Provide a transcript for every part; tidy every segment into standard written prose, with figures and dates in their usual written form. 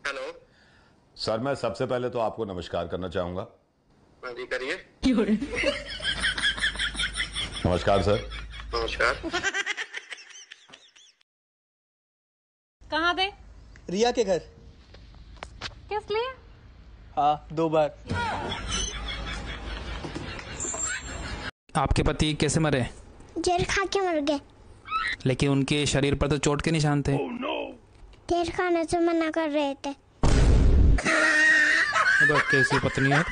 Hello sir, मैं सबसे पहले तो आपको नमस्कार करना चाहूंगा। हाँ जी, करिए। नमस्कार सर। नमस्कार। कहाँ दे? रिया के घर। किस लिए? हाँ, 2 बार। आपके पति कैसे मरे? जहर खा के मर गए। लेकिन उनके शरीर पर तो चोट के निशान थे। जहर खाने से मना कर रहे थे। तो कैसी पत्नी है?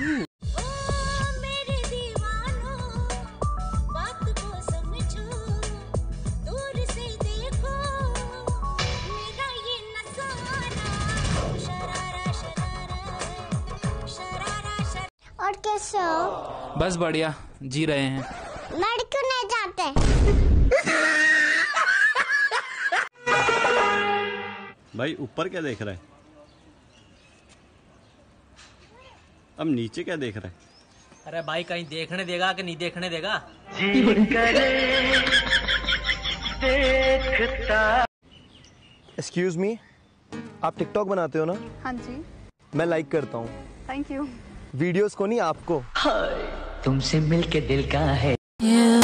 और कैसे हो? बस बढ़िया, जी रहे हैं। लड़ क्यों नहीं जाते? भाई ऊपर क्या देख रहा है? अब नीचे क्या देख रहा है? अरे भाई कहीं देखने देगा कि नहीं देखने देगा? एक्सक्यूज मी, आप टिकटॉक बनाते हो ना? हाँ जी। मैं लाइक करता हूँ। Thank you. वीडियोस को नहीं, आपको। तुमसे मिलके दिल का है।